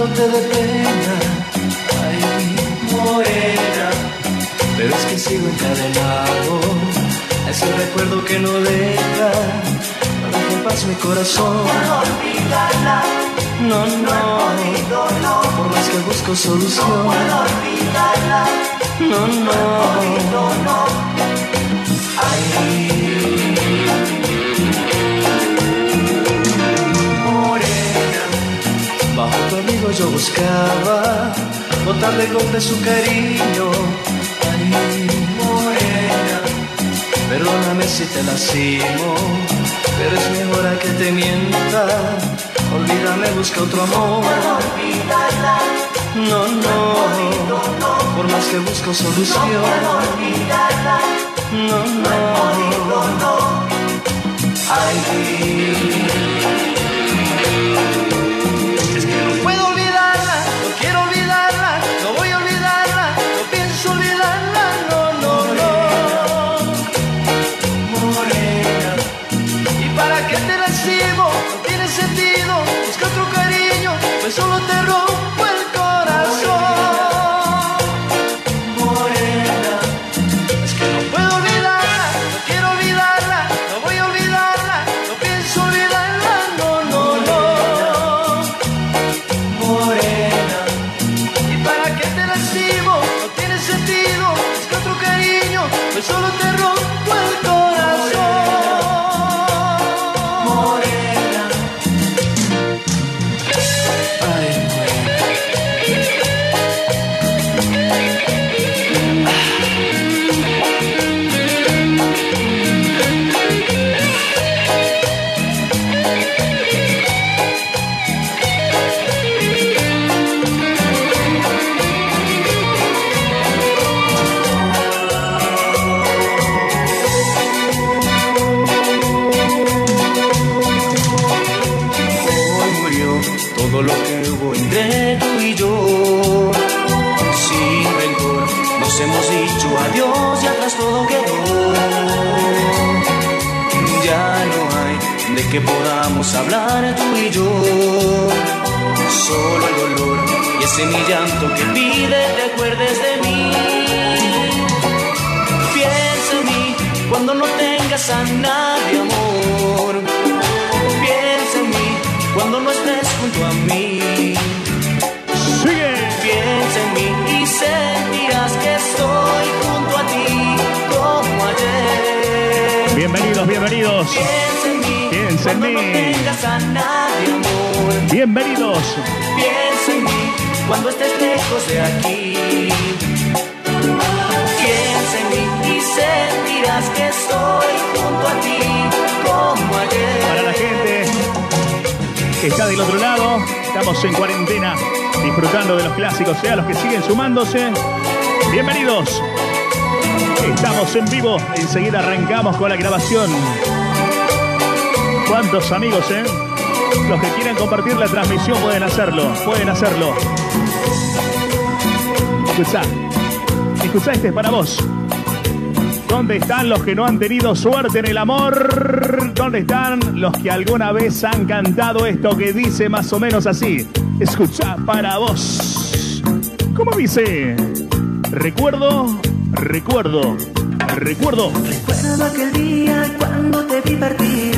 te dé pena, ay, morena, pero es que sigo encadenado a ese recuerdo que no deja en paz mi corazón. No puedo olvidarla, no, no, por más que busco solución. No puedo olvidarla, no. Ay, morena, bajo tu abrigo yo buscaba botarle gol de su cariño. Ay, morena, perdóname si te lastimo, pero es mejor a que te mienta. Olvídame, busca otro amor. No puedo olvidarla, no, por más que busco solución. No puedo olvidarla, no. Ay, es que no puedo olvidarla, no quiero olvidarla, no voy a olvidarla, no pienso olvidarla, no. Morena, ¿y para qué te lastimo? No tiene sentido, busca otro cariño, pues solo te rompo el corazón. Morena, es que no puedo olvidarla, no quiero olvidarla, no voy a olvidarla, no pienso olvidarla, no. Morena, ¿y para qué te lastimo? No tiene sentido, busca otro cariño, pues solo te rompo el corazón. Morena, ay, hoy murió todo lo que hubo entre tú y yo. Sin rencor nos hemos dicho adiós y atrás todo quedó. Ya no hay de que podamos hablar tú y yo. Solo el dolor y ese mi llanto que pide te acuerdes de mí. Piensa en mí cuando no tengas a nadie, amor. Piensa en mí cuando no estés junto a mí. Sigue. Piensa en mí y sentirás que estoy junto a ti como ayer. Bienvenidos. Piensa en mí Piensa en cuando mí. no tengas a nadie, amor. Bienvenidos. Piensa en mí cuando estés lejos de aquí. Piensa en mí y sentirás que estoy junto a ti como ayer. Para la gente que está del otro lado, estamos en cuarentena, disfrutando de los clásicos, sea los que siguen sumándose. Bienvenidos. Estamos en vivo, enseguida arrancamos con la grabación. ¿Cuántos amigos, Los que quieran compartir la transmisión pueden hacerlo, Escuchá, este es para vos. ¿Dónde están los que no han tenido suerte en el amor? ¿Dónde están los que alguna vez han cantado esto que dice más o menos así? Escuchá para vos. ¿Cómo dice? Recuerdo. Recuerdo aquel día cuando te vi partir.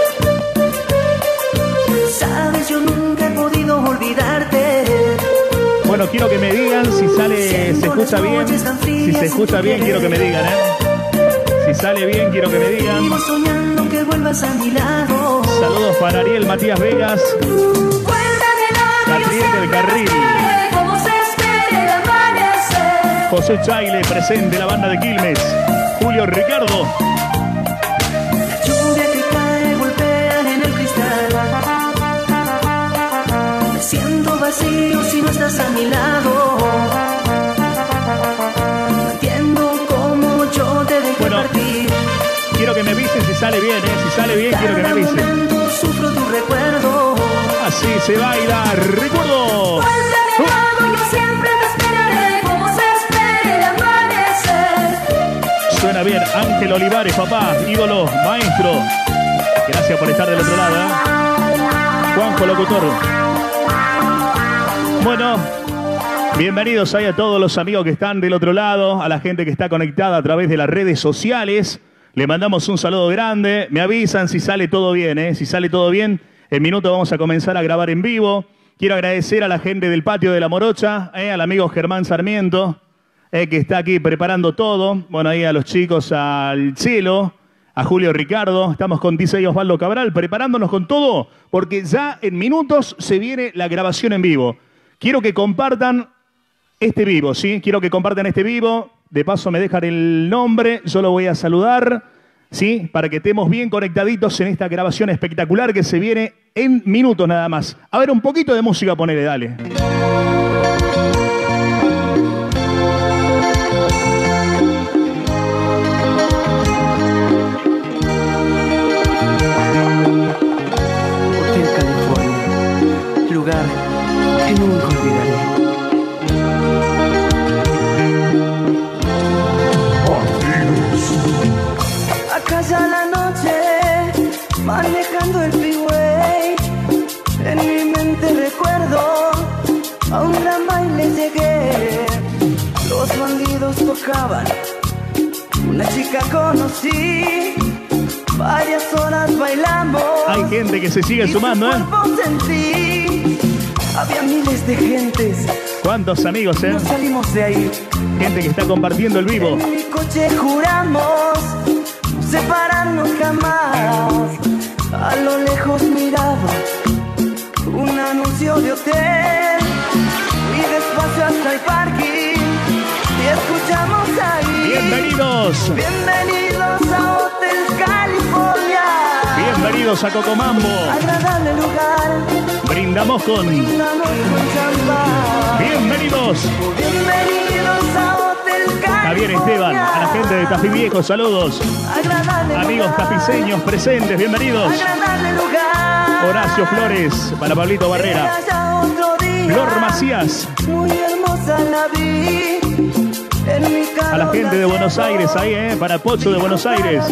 Sabes, yo nunca he podido olvidarte. Bueno, quiero que me digan si sale, se escucha bien. Si se escucha bien, quiero que me digan, Si sale bien, quiero que me digan. Vivo soñando que vuelvas a mi lado. Saludos para Ariel Matías Vegas. Catriel del Carril. José Chaile, presente, la banda de Quilmes. Julio Ricardo. La lluvia que cae golpea en el cristal. Me siento vacío si no estás a mi lado. No entiendo cómo yo te dejé partir. Quiero que me avisen si sale bien, Si sale bien, quiero que me avisen. Cada momento sufro tu recuerdo. Así se baila. Recuerdo. Vuelve a mi lado, yo siempre te esperaré como se espera el amanecer. Suena bien. Ángel Olivares, papá, ídolo, maestro. Gracias por estar del otro lado, Juanjo Locutor. Bueno, bienvenidos ahí a todos los amigos que están del otro lado, a la gente que está conectada a través de las redes sociales. Le mandamos un saludo grande. Me avisan si sale todo bien, ¿eh? Si sale todo bien, en minuto vamos a comenzar a grabar en vivo. Quiero agradecer a la gente del patio de La Morocha, al amigo Germán Sarmiento, que está aquí preparando todo. Bueno, ahí a los chicos, al Cielo, a Julio Ricardo. Estamos con DJ Osvaldo Cabral, preparándonos con todo, porque ya en minutos se viene la grabación en vivo. Quiero que compartan este vivo, ¿sí? Quiero que compartan este vivo. De paso me dejan el nombre, yo lo voy a saludar, ¿sí? Para que estemos bien conectaditos en esta grabación espectacular que se viene en minutos nada más. A ver, un poquito de música, ponele, dale. Hotel California, lugar que nunca olvidaré. Acá ya la noche, manejando el freeway, en mi mente recuerdo, a un gran baile llegué. Los bandidos tocaban, una chica conocí, varias horas bailamos. Hay gente que se sigue sumando, ¿eh? Sentí, había miles de gentes. ¿Cuántos amigos, eh? No salimos de ahí. Gente que está compartiendo el vivo. En mi coche juramos no separarnos jamás. A lo lejos miraba un anuncio de hotel. Fui despacio hasta el parking y escuchamos ahí. Bienvenidos. Bienvenidos a Hotel California. Bienvenidos a Cocomambo. Agradable lugar. Brindamos con... Brindamos con champán. Bienvenidos. Bienvenidos a Hotel California. Javier Esteban, a la gente de Tafí Viejo, saludos. Agradable Amigos lugar. tafiseños presentes, bienvenidos. Agradable lugar. Horacio Flores, para Pablito Barrera. Era otro día. Flor Macías. Muy hermosa la vi. En mi A la gente de Buenos Aires ahí, para Pocho de Buenos Aires.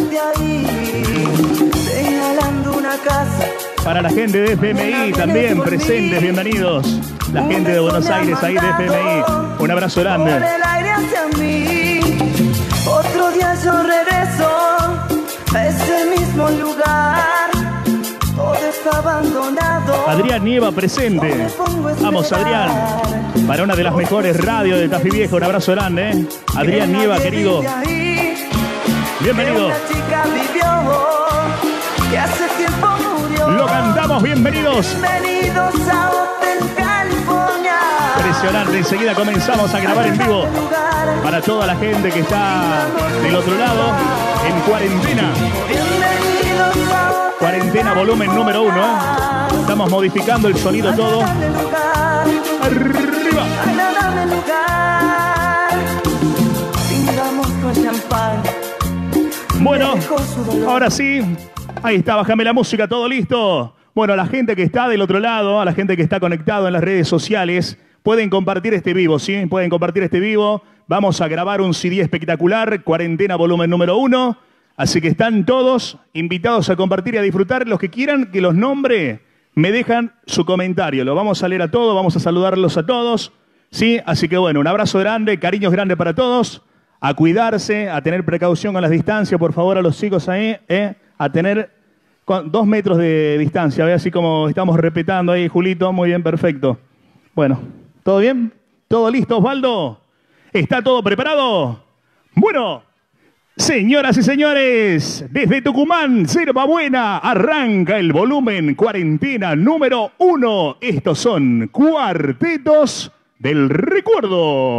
Señalando una casa. Para la gente de FMI también presentes, bienvenidos. La gente de Buenos Aires ahí de FMI. Un abrazo grande. Por el aire hacia mí. Otro día yo regreso a ese mismo lugar. Todo está abandonado. Adrián Nieva presente. Vamos, Adrián. Para una de las mejores radios de Tafí Viejo. Un abrazo grande, ¿eh? Adrián Nieva, querido. Bienvenido. Una chica vivió que hace tiempo murió. Lo cantamos, bienvenidos. Bienvenidos a Hotel California. Impresionante. Enseguida comenzamos a grabar en vivo. Para toda la gente que está del otro lado, en cuarentena. Bienvenidos a Hotel Cuarentena volumen número 1, ¿eh? Estamos modificando el sonido todo. Agradable lugar. Arriba. Agradable lugar. Brindamos con champán. Bueno, ahora sí. Ahí está, bájame la música, todo listo. Bueno, a la gente que está del otro lado, a la gente que está conectado en las redes sociales, pueden compartir este vivo, ¿sí? Pueden compartir este vivo. Vamos a grabar un CD espectacular, Cuarentena volumen número 1. Así que están todos invitados a compartir y a disfrutar. Los que quieran que los nombre, me dejan su comentario. Lo vamos a leer a todos, vamos a saludarlos a todos, ¿sí? Así que bueno, un abrazo grande, cariños grandes para todos. A cuidarse, a tener precaución con las distancias, por favor, a los chicos ahí, a tener 2 metros de distancia, ¿ve? Así como estamos respetando ahí, Julito, muy bien, perfecto. Bueno, ¿todo bien? ¿Todo listo, Osvaldo? ¿Está todo preparado? Bueno, señoras y señores, desde Tucumán, Yerba Buena, arranca el volumen Cuarentena número 1. Estos son Cuartetos del Recuerdo.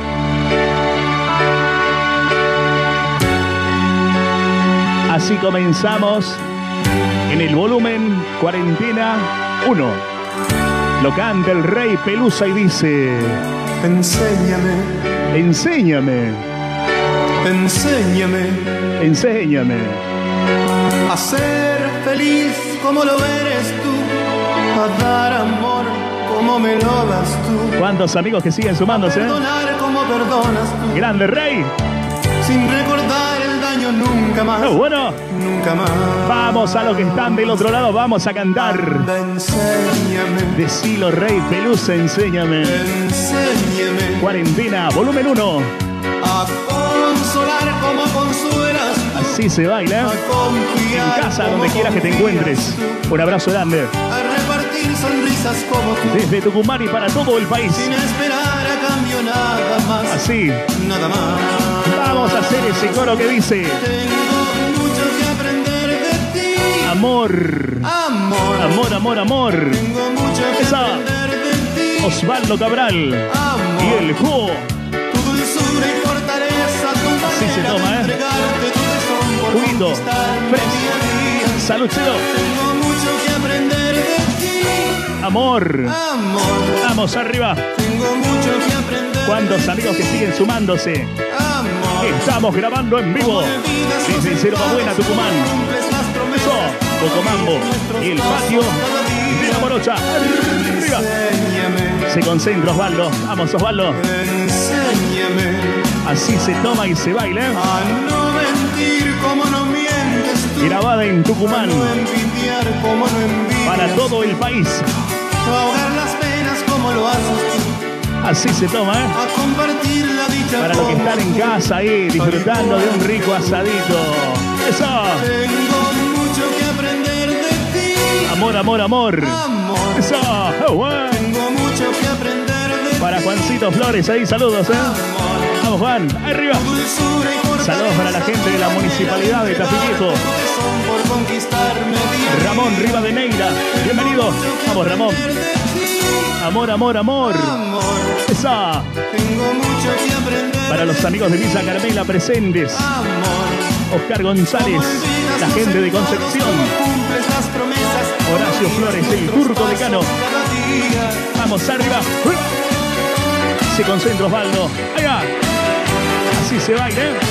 Así comenzamos en el volumen Cuarentena 1. Lo canta el Rey Pelusa y dice: Enséñame, enséñame, enséñame enséñame. a ser feliz como lo eres tú, a dar amor como me lo das tú, ¿Cuántos amigos que siguen sumándose? perdonar como perdonas tú, Grande Rey. sin recordar el daño extraño nunca más. Bueno, Nunca más. vamos a los que están del otro lado, vamos a cantar. Anda, enséñame. Decilo, Rey Pelusa, enséñame. Enséñame Cuarentena, volumen 1. a consolar como consuelas tú. Así se baila. A confiar En casa, como donde quieras que te encuentres. confías tú. Un abrazo grande. A repartir sonrisas como tú. Desde Tucumán y para todo el país. Sin esperar a cambio nada más. Así. Nada más. Vamos a hacer ese coro que dice: Tengo mucho que aprender de ti. amor, Amor. amor, amor, amor. Tengo mucho que Esa. aprender de ti. Osvaldo Cabral Amor. y el juego. Tu dulzura y fortaleza, tu Así se manera toma, de entregarte tu tesón por Juguito, conquistarme fres. día a día. Salud, Chelo. Tengo mucho que aprender de ti. Amor. Amor. Vamos arriba. Tengo mucho que aprender. ¿Cuántos amigos que siguen sumándose? Amor. Estamos grabando en vivo desde Yerba Buena, Tucumán. Eso, Cocomambo y el patio de la Morocha. Arriba. Enséñame, Se concentra Osvaldo. Vamos, Osvaldo. enséñame Así se toma y se baila. a no mentir como no mientes tú. Grabada en Tucumán No envidiar como no envidias. para todo el país. Ahogar las penas como lo haces tú. Así se toma, ¿eh? A compartir la dicha Para los que como están en tú. casa ahí disfrutando de un rico asadito. Eso. Tengo mucho que aprender de ti. Amor, amor, amor. Amor. Eso. Oh, bueno. Tengo mucho que aprender de ti. Para Juancito Flores ahí, saludos, ¿eh? Amor. Vamos, Juan. Arriba. Dulzura y fortaleza. Saludos para la gente de la municipalidad de Tafilleto. Por conquistarme día a Ramón día. Rivadeneira. Bienvenido. Vamos, Ramón. Amor, amor, amor. Amor. Esa. Tengo mucho que aprender. Para los amigos de Villa Carmela presentes. Amor. Oscar González. La gente de Concepción. Cumples las promesas. Horacio Flores, el turco decano. Cada día. Vamos arriba. Se concentra Osvaldo. Allá. Así se baila, ¿eh?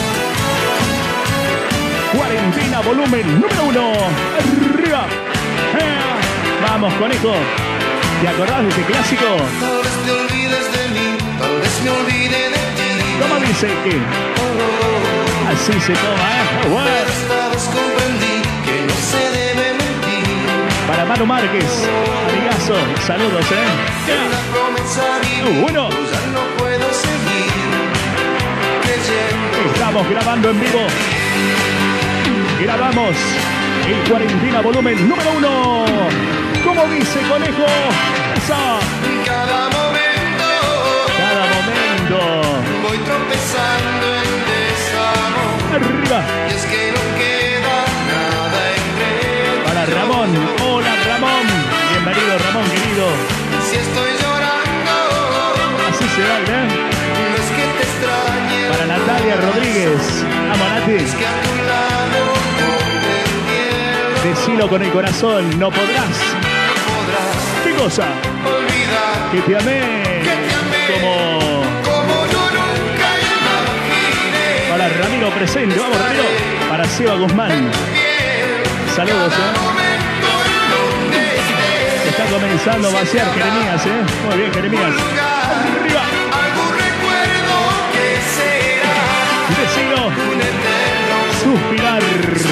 Cuarentena, volumen número 1. Arriba. Vamos, conejo. ¿Te acordás de ese clásico? Tal vez te olvides de mí. Tal vez me olvide de ti. ¿Cómo dice que? Así se toma, ¿eh? Bueno. Pero esta vez comprendí que no se debe mentir. Para Manu Márquez. Amigazo. Saludos, ¿eh? Una promesa vivir. Bueno. Ya no puedo seguir creyendo. Estamos grabando en vivo. Grabamos el Cuarentena volumen número 1. ¿Cómo dice, conejo? Eso. Cada momento. Cada momento. Voy tropezando en desamor. Arriba. Y es que no queda nada entre. Para Ramón. Hola, Ramón. Bienvenido, Ramón, querido. Si estoy llorando. Así se baila, ¿eh? No es que te extrañe. Para Natalia Rodríguez. Vamos, Nati. Es que a tu lado no te entiendo. Decilo con el corazón. No podrás. Podrás ¿Qué cosa? olvidar Que te amé. que te amé Como como yo nunca imaginé. para Ramiro presente. Vamos, Ramiro. Para Seba Guzmán. Bien, Saludos, cada ¿eh? momento en donde estés. Está comenzando a vaciar Jeremías, ¿eh? Muy bien, Jeremías. Arriba. Algún recuerdo que será Decilo. un eterno Suspirar.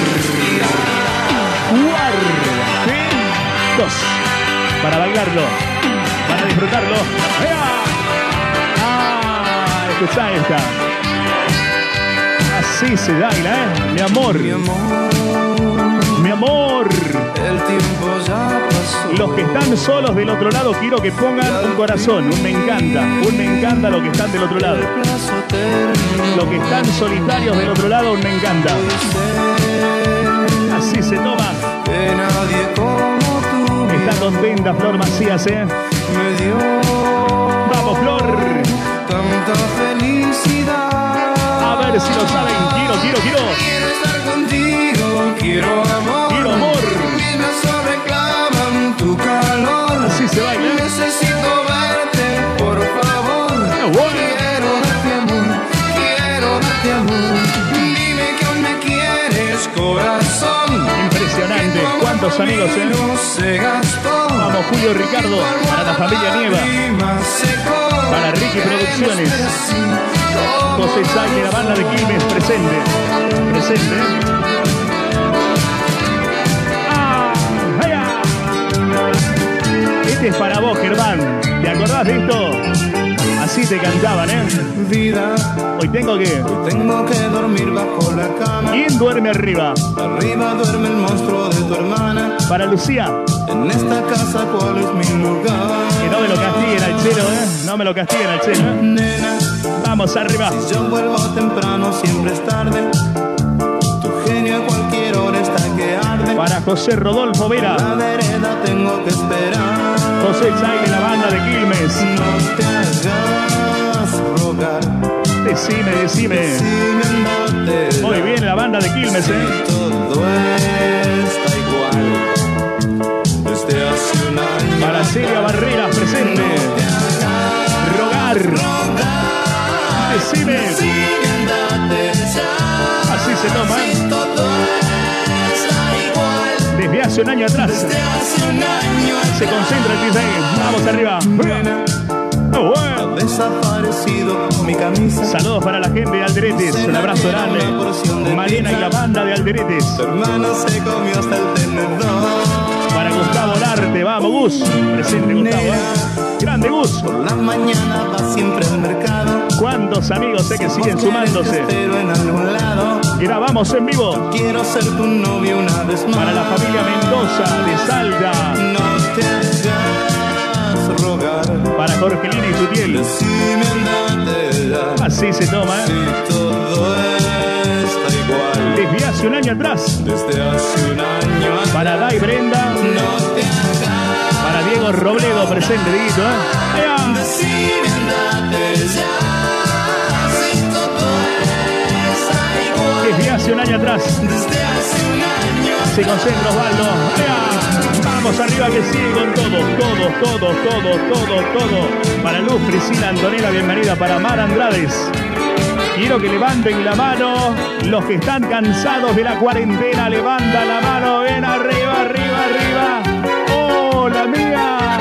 Cuartetos. Para bailarlo. Para disfrutarlo. ¡Ea! Ah, escuchá esta. Así se baila, ¿eh? Mi amor. Mi amor, Mi amor. el tiempo ya pasó. Los que están solos del otro lado, quiero que pongan un corazón, un me encanta. Un me encanta los que están del otro lado. El plazo terminó. Los que están solitarios del otro lado, un me encanta. Así se toma. Que nadie como tú Está contenta Flor Macías, ¿eh? me dio Vamos, Flor. tanta felicidad. A ver si lo saben. Quiero. Quiero estar contigo, quiero amor. Quiero amor. Mis brazos reclaman tu calor. Así se baila. Necesito verte, por favor. bueno. Quiero darte amor. Dime que aún me quieres, corazón. Impresionante. ¿Cuántos amigos, eh? No se gastó. Vamos, Julio Ricardo. Para la familia Nieva. Para Ricky Producciones. José Saile, la banda de Quilmes, presente. Presente. Este es para vos, Germán. ¿Te acordás de esto? Así te cantaban, Vida, Hoy tengo que dormir bajo la cama. ¿Quién duerme arriba? Arriba duerme el monstruo de tu hermana. Para Lucía. En esta casa, ¿cuál es mi lugar? Que no me lo castiguen al chelo, No me lo castiguen al chelo, Nena, Vamos arriba. si yo vuelvo temprano, siempre es tarde. Tu genio a cualquier hora está que arde. Para José Rodolfo Vera. La vereda tengo que esperar. José Saile, la banda de Quilmes. No te hagas rogar. Decime. Decime, andate. Muy bien, la banda de Quilmes, Todo está igual. Desde hace un año. Para Celia Barreras, presente. Rogar. Decime. Andate ya. Así se toma. Todo está igual. Desde hace un año atrás. Desde hace un año. Se concentra el DJ. Vamos arriba. Oh, bueno. Ha desaparecido mi camisa. Saludos para la gente de Alderetes. Un abrazo grande. Malena y la banda de Alderetes. Tu hermano se comió hasta el tenedor. Para Gustavo Larte. Vamos, Gus. Presente, Gustavo. Grande, Gus. Por la mañana va siempre al mercado. ¿Cuántos amigos sé que siguen Vos querés sumándose? que espero en algún lado. Grabamos en vivo. Quiero ser tu novio una vez más. Para la familia Mendoza de Salda. No te hagas rogar. Para Jorgelina y Sutiel. Decime, andate ya. Así se toma, Si todo está igual. Desde hace un año atrás. Desde hace un año atrás. Para Dai Brenda. No te hagas. Para Diego Robledo, presente, Dieguito, Decime, andate ya. Si todo está igual. Desde hace un año atrás. Desde hace un año atrás. Se concentra Osvaldo. Vamos arriba que sigue con todo. Para Luz Priscila Antonella, bienvenida. Para Mar Andrades. Quiero que levanten la mano los que están cansados de la cuarentena. Levanta la mano, ven arriba. Hola, mía.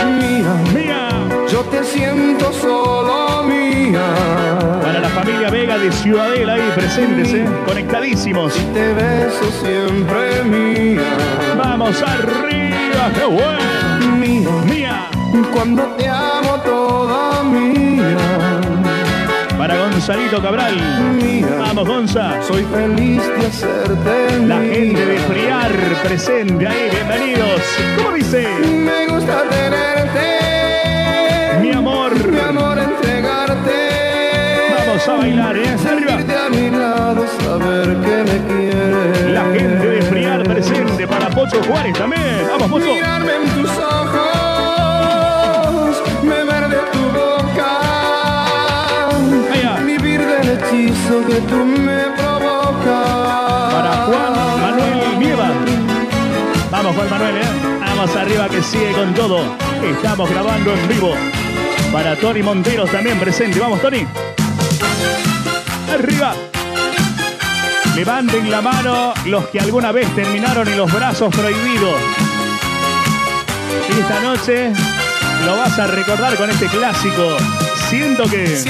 Yo te siento solo mía. Para la familia Vega de Ciudadela ahí presentes, conectadísimos. Te beso siempre mía. Vamos arriba, qué bueno. Mía. Cuando te amo toda mía. Para Gonzalito Cabral. Mía. Vamos, Gonza. Soy feliz de hacerte La mía. gente de Friar presente ahí, bienvenidos. ¿Cómo dice? Me gusta tenerte. Mi amor. Entregarte. Vamos a bailar, arriba. Sentirte a mi lado, saber que me quieres. La gente de Friar presente para Pocho Juárez también. Vamos, Pocho. Mirarme en tus ojos, beber de tu boca, Allá. vivir del hechizo que tú me provocas. Para Juan Manuel Nieva. Vamos, Juan Manuel, Vamos arriba que sigue con todo. Estamos grabando en vivo. Para Tony Monteros también presente. Vamos, Tony. Arriba. Levanten la mano los que alguna vez terminaron en los brazos prohibidos. Y esta noche lo vas a recordar con este clásico. Siento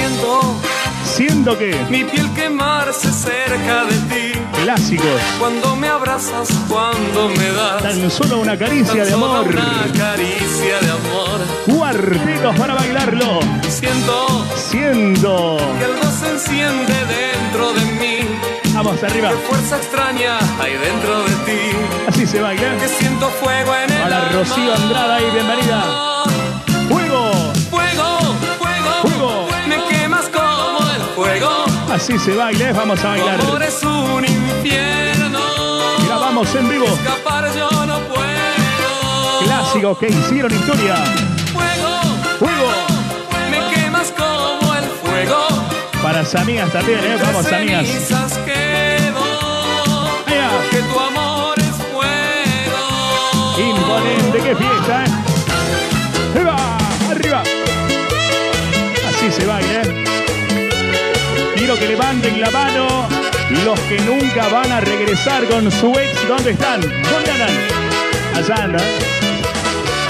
que mi piel quemarse cerca de ti. Clásicos. Cuando me abrazas, cuando me das Tan solo una caricia tan de solo amor. una caricia de amor. Cuartetos para bailarlo. Siento Siento. que algo se enciende dentro de mí. Vamos arriba. Qué fuerza extraña hay dentro de ti. Así se baila. Que siento fuego en el Para alma. Rocío Andrada y bienvenida. ¡Fuego! Fuego. Me quemas como el fuego. Así se baila, vamos a bailar. Tu amor es un infierno. Grabamos en vivo. Escapar yo no puedo. Clásicos que hicieron historia. Fuego. Me quemas como el fuego. Para las amigas también, vamos, amigas. Cenizas quedo. Allá. Que tu amor es fuego. Imponente, qué fiesta, ¡Eva! Arriba. Así se baila, Quiero que levanten la mano los que nunca van a regresar con su ex. ¿Dónde están? ¿Dónde andan? Allá andan.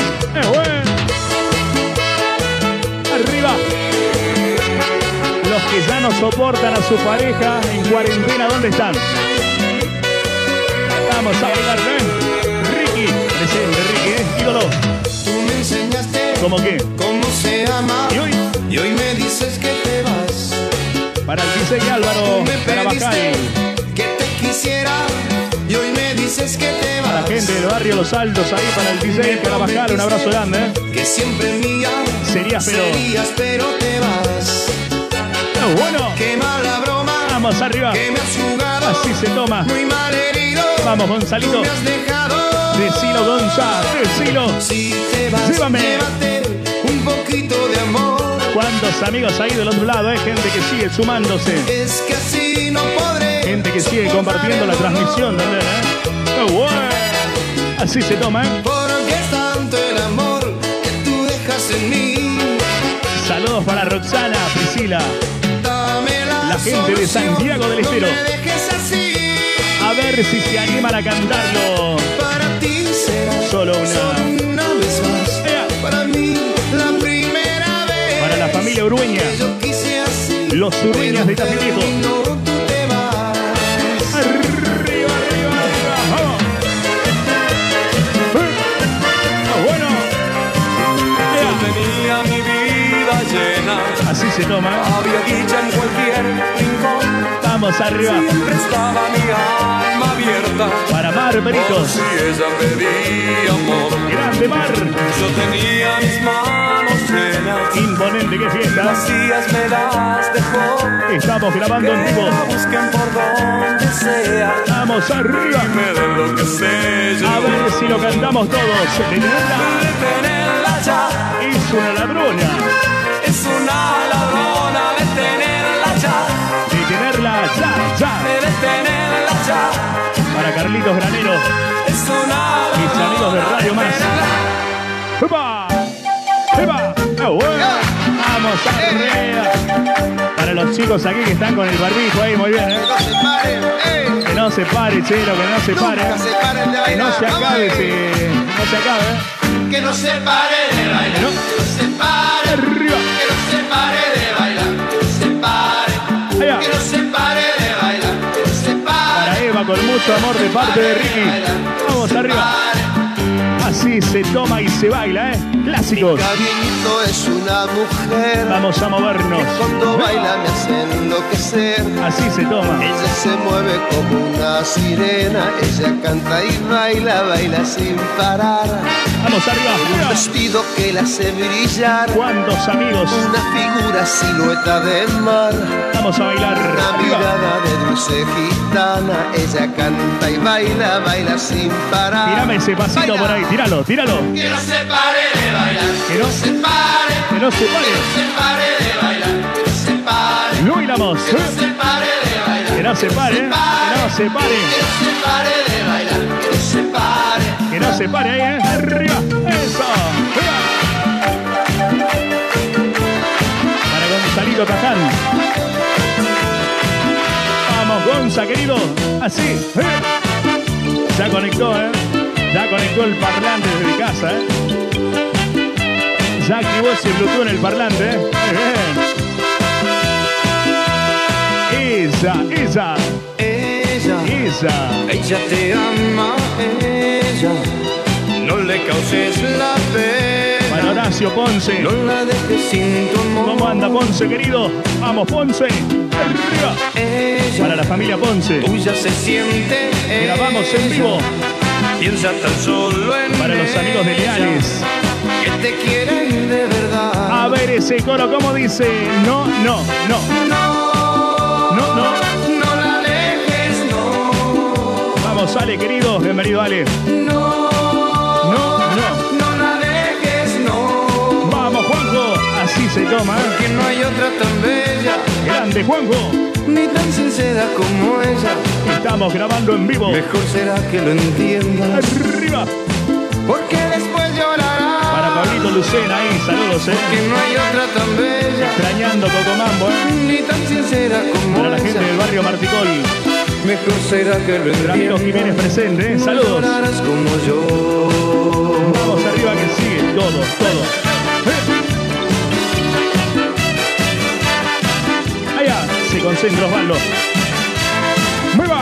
Bueno. Arriba. Los que ya no soportan a su pareja en cuarentena, ¿dónde están? Vamos a bailar, Ricky, presente, Ricky, ídolo. Tú me enseñaste ¿Cómo qué? cómo se ama. ¿Y hoy? Me dices que te vas. Para el DJ Álvaro Me Carabajal. pediste que te quisiera y hoy me dices que te vas. A la gente del barrio Los Altos ahí para el DJ Carabajal, un abrazo grande. Que siempre mía Serías, pero te vas. bueno. Qué mala broma. Vamos arriba. Que me has jugado. Así se toma. Muy mal herido. Vamos, Gonzalito. Tú me has dejado. Decilo, Gonza, decilo. Si te vas, llévame. llévate un poquito de amor. ¿Cuántos amigos ahí del otro lado? Gente que sigue sumándose. Es que así no podré. Gente que sigue compartiendo la transmisión también, ¡Qué bueno! Así se toma, Porque es tanto el amor que tú dejas en mí. Saludos para Roxana, Priscila. Dame La gente de Santiago del Estero. No me dejes así. A ver si se animan a cantarlo. Para ti será Solo una vez más. Ea. Para mí la primera vez. Para la familia Urueña. Que yo quise así. Los Urueñas de Tafilito. No, tú te vas. Arriba, arriba, arriba. Vamos. Bueno. Yo tenía mi vida llena. Así se toma. Había dicha en cualquier rincón. Vamos arriba. Siempre estaba mi alma abierta. Para Mar Por Peritos. si ella pedía amor. Grande Mar. Yo tenía mis manos llenas. Imponente, qué fiesta. Vacías me las dejó. Estamos grabando en Que vivo. la busquen por donde sea. Vamos arriba. Y me den lo que sé yo. A ver si lo cantamos todos. Detenerla Detenerla ya. es una ladrona. Es una ladrona. Detenerla ya. Detenerla ya. De detenerla ya. Para Carlitos Granero. Es una ladrona. Mis amigos de Radio Más. ¡Epa! ¡Epa! ¡Ah, bueno! ¡Vamos arriba! Para los chicos aquí que están con el barbijo ahí, muy bien, ¿eh? No se paren, Que no se pare, Chelo, que no se pare. Nunca se paren de Que no bailar. se Vamos acabe, ahí. no se acabe. Que no se pare de bailar. No. Que no se pare. Arriba. Que no se pare de bailar. Que no se pare. Allá. Que no se pare de bailar. Que no se pare. Para Eva con mucho amor de parte de Ricky. Vamos arriba. Así se toma y se baila, ¿eh? Clásicos. Cariñito es una mujer. Vamos a movernos. Cuando baila me hace enloquecer. Así se toma. Ella se mueve como una sirena. Ella canta y baila, baila sin parar. Vamos arriba. Un vestido que la hace brillar. ¿Cuántos amigos? Una figura silueta de mar. Vamos a bailar. Una Arriba. mirada de dulce gitana. Ella canta y baila, baila sin parar. Tírame ese pasito Baila. por ahí. Tíralo, tíralo. Que no se pare de bailar. Que no se pare. Que no se pare. Que no se pare de bailar. Que no se pare. Lo bailamos. Que no se pare de bailar. Que no se pare. Que no se pare. Que no se pare de bailar. Que no se pare. Que no se pare ahí, ¿eh? Arriba. Eso. Arriba. Para Gonzalito Caján. Vamos, Gonza, querido. Así. Ya conectó, ¿eh? Ya conectó el parlante desde casa, ¿eh? Ya activó ese Bluetooth en el parlante, ¿eh? Muy bien. Esa. Ella te ama, ella. No le causes la pena. Para Horacio Ponce. No la dejes sin tu amor. ¿Cómo anda Ponce, querido? Vamos, Ponce. Arriba. Ella Para la familia Ponce. tuya se siente. Grabamos en vivo. Piensa tan solo en Para los amigos de ella, Leales. que te quieren de verdad. A ver ese coro, ¿cómo dice? No, no, no. No, no. No la dejes, no. Vamos, Ale, querido. Bienvenido, Ale. No. No, no. No la dejes, no. Vamos, Juanjo. Así se toma, ¿eh? Que no hay otra tan bella, Grande, Juanjo. ni tan sincera como ella. Estamos grabando en vivo. Mejor será que lo entiendas, Arriba. porque después llorarás. Para Pablito Lucena ahí, saludos, Que no hay otra tan bella, Extrañando Cocomambo, ni tan sincera como Para la gente ella. del barrio Marticol. Mejor será que lo Ramiro entiendas. Jiménez presente, No saludos. llorarás como yo. Vamos arriba que sigue, todo, todo. Allá. concentra Osvaldo. ¡Mueva!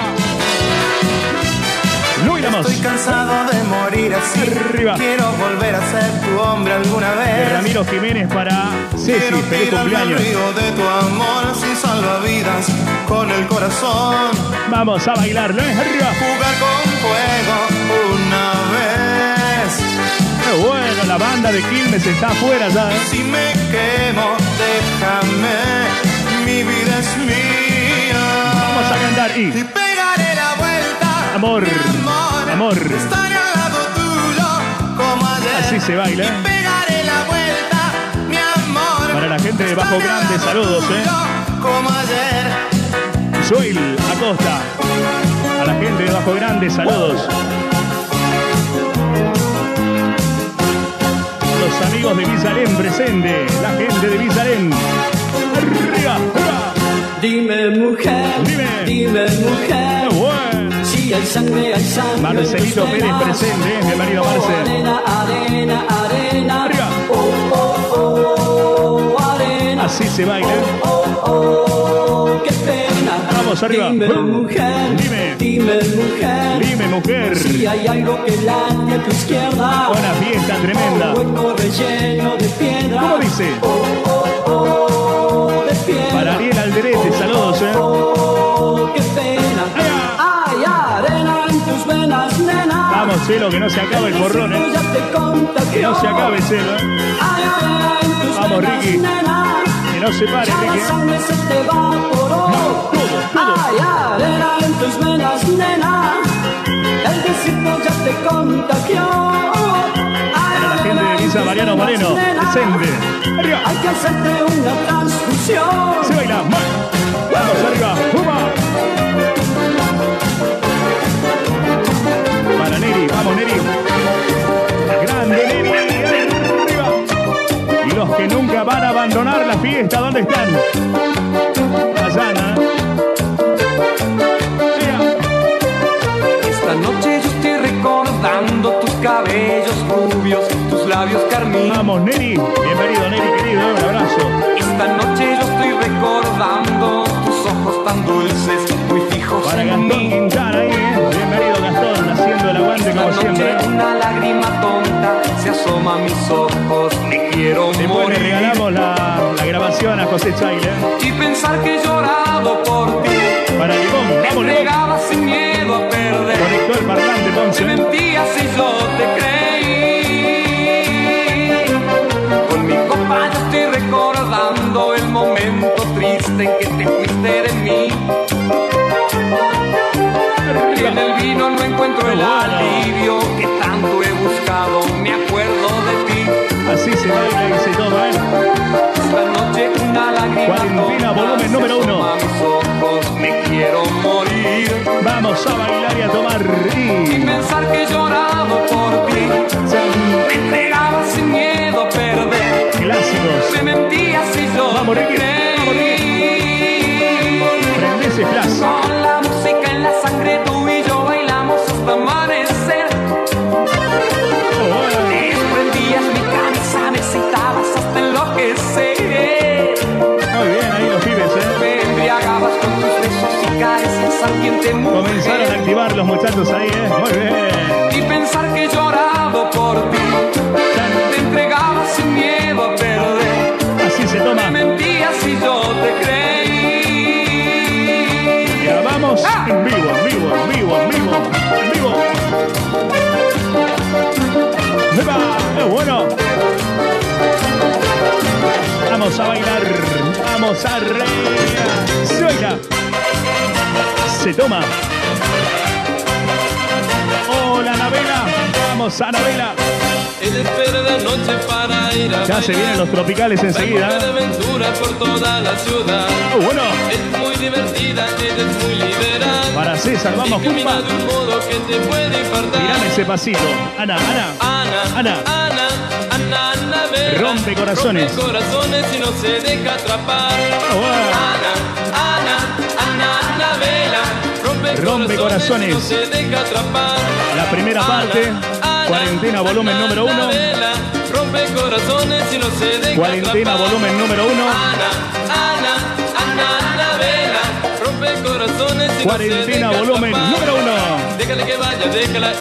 Lo bailamos. Estoy cansado de morir así. Arriba. Quiero volver a ser tu hombre alguna vez. De Ramiro Jiménez para Ceci. Quiero Feliz tirarme al cumpleaños. río de tu amor sin salvavidas, con el corazón. Vamos a bailarlo, ¿eh? Arriba. Jugar con fuego una vez. Qué bueno, la banda de Quilmes está afuera ya, ¿eh? Si me quemo, déjame, mi vida es mía. Vamos a cantar Y y... pegaré la vuelta, Amor, mi amor. estaré al lado tuyo, como ayer. Así se baila, Y ¿eh? pegaré la vuelta, mi amor. Para la gente de Bajo Grande, saludos, ¿eh? Como ayer. Joel Acosta. A la gente de Bajo Grande, saludos. Los amigos de Vizalén presente. La gente de Vizalén. Arriba, arriba. Dime mujer, Dime. Qué mujer, bueno. si hay sangre, hay sangre. Marcelito Pérez presente. Bienvenido, Marcel. Arena, arena, arena. Arriba. Arena. Así se baila. Qué pena. Vamos arriba. Dime mujer, Dime. mujer. Dime, mujer. Si hay algo que late a tu izquierda. Una fiesta tremenda. Hueco relleno de piedra. ¿Cómo dice? De piedra. Para Ariel Alderete, saludos, ¿eh? Qué pena. Allá. Hay arena en tus venas, nena. Vamos, Celo, que no se acabe el porrón, ¿eh? Ya te contagió. Que no se acabe, Celo, ¿eh? Hay arena en tus Vamos, venas, Ricky. nena. Que no se pare, Ya la Ricky. sangre se te evaporó. Todo. Hay arena en tus venas, nena. El besito ya te contagió. Para la gente de Visa Mariano Moreno, presente. Arriba. Hay que hacerte una transfusión. Se baila. Vamos arriba. ¡Puma! Para Neri. Vamos, Neri. La grande Neri. Arriba. Y los que nunca van a abandonar la fiesta, ¿dónde están? Dayana. Esta noche yo estoy recordando tus cabellos rubios, tus labios carmín. Vamos, Neri. Bienvenido, Neri, querido. Un abrazo. Esta noche yo estoy recordando tus ojos tan dulces, muy fijos Para en Gastón mí. Quintana ahí, ¿eh? Bienvenido, Gastón, haciendo el aguante Esta como siempre. noche una lágrima tonta se asoma a mis ojos, me quiero Después le morir. regalamos la grabación a José Chaile. Y pensar que he llorado por ti, Para Limón, me vamos, Limón. entregaba sin miedo a perder. Conectó el parlante, Te Ponce. mentías y yo te creí. Con mi copa yo estoy recordando el momento triste en que te fuiste de mí. Y en el vino no encuentro el alivio que tanto he buscado, me acuerdo de ti. Así se baila y se toma, ¿eh? Esta noche una lágrima Cuarentena, tonta volumen se número asoma 1. a mis ojos, me quiero morir. Vamos a bailar y a tomar. Y pensar que he llorado por ti, me entregaba sin miedo a perder. Clásicos. Me mentías y yo Vamos, te Ricky. Vamos, creí. Prende ese flash. Con la música en la sangre tú y yo bailamos hasta amanecer. Te desprendías mi camisa, me citabas hasta enloquecer. Muy bien, ahí los pibes, ¿eh? Me embriagabas con tus besos y caricias ardiente mujer. Comenzaron a activar los muchachos ahí, ¿eh? Muy bien. Y pensar que he llorado por ti, te entregaba sin miedo a perder. Así se Me toma. mentías y yo te creí. Y grabamos en vivo, en vivo, en vivo, en vivo, en vivo. ¡Viva! ¡Qué bueno! Vamos a bailar, vamos a reír. Se baila, se toma. Hola, Anabela. Vamos, Anabela. En espera de la noche para ir a Ya se vienen los tropicales enseguida. de aventura por toda la ciudad. Oh, bueno, Es muy divertida, ella es muy liberal. para César, vamos, Camina Pumba. de un modo que te puede infartar. Mirame ese pasito. Ana, Ana. Ana. Ana, Vela. Rompe corazones. Rompe corazones y no se deja atrapar. Oh, bueno. Ana, Vela. Rompe corazones. Y no se deja atrapar. La primera parte, cuarentena volumen número 1. Vela. Rompe corazones y no se deja Cuarentena atrapar. volumen número 1. Ana, Vela. Cuarentena volumen número 1. Déjale que vaya, déjala.